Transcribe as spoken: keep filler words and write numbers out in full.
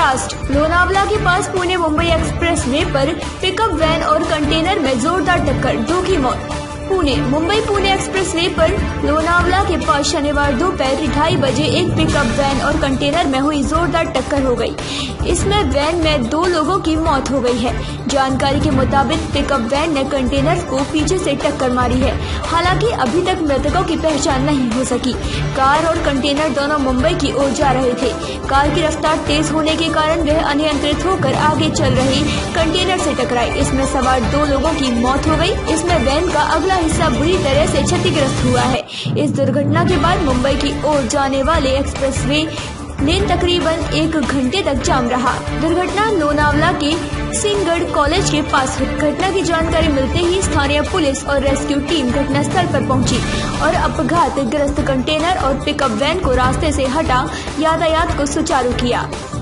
Blast. Lonavala के पास Pune Mumbai express way पर पिकअप वैन और कंटेनर में जोरदार टक्कर, दो की मौत। पुणे मुंबई पुणे एक्सप्रेस वे पर लोनावला के पास शनिवार दोपहर ढाई बजे एक पिकअप वैन और कंटेनर में हुई जोरदार टक्कर हो गई। इसमें वैन में दो लोगों की मौत हो गई है। जानकारी के मुताबिक पिकअप वैन ने कंटेनर को पीछे से टक्कर मारी है। हालांकि अभी तक मृतकों की पहचान नहीं हो सकी। कार और कंटेनर दोनों मुंबई की ओर जा रहे थे। कार की रफ्तार तेज होने के कारण वह अनियंत्रित होकर आगे चल रही कंटेनर से टकराई। इसमें सवार दो लोगों की मौत हो गई। इसमें वैन का अगला हिस्सा बुरी तरह से क्षतिग्रस्त हुआ है। इस दुर्घटना के बाद मुंबई की ओर जाने वाले एक्सप्रेसवे लेन तकरीबन एक घंटे तक जाम रहा। दुर्घटना लोनावला के सिंहगढ़ कॉलेज के पास हुई। घटना की जानकारी मिलते ही स्थानीय पुलिस और रेस्क्यू टीम घटनास्थल पर पहुंची और अपघात ग्रस्त कंटेनर और पिकअप वैन को रास्ते से हटा यातायात को सुचारू किया।